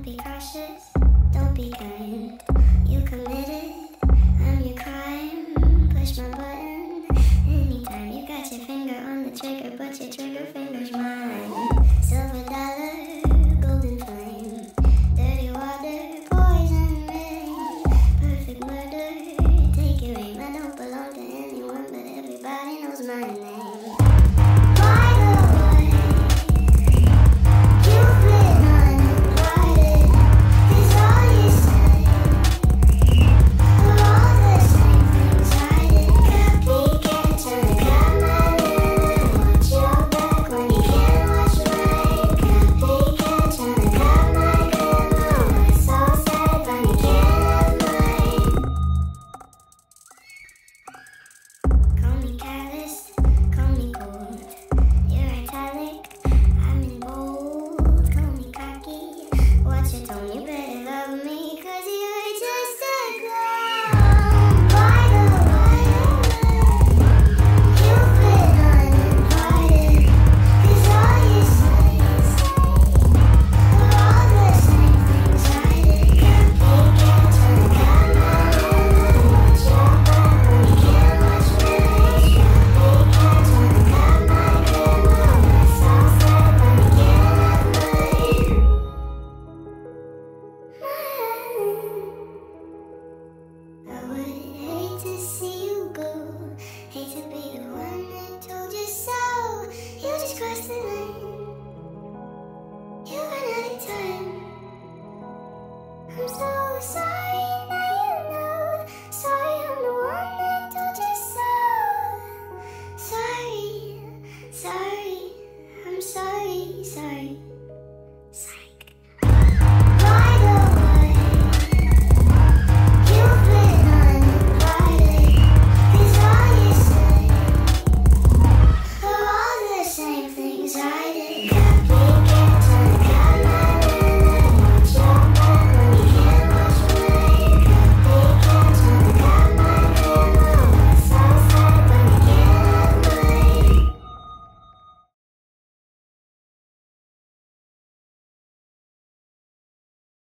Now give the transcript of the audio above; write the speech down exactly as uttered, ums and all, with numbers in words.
Don't be cautious, don't be kind. You committed, I'm your crime. Push my button anytime. You got your finger on the trigger, but your trigger finger's mine. Silver dollar, golden flame. Dirty water, poison rain. Perfect murder, take your aim. I don't belong to anyone, but everybody knows my name. I'm so sorry.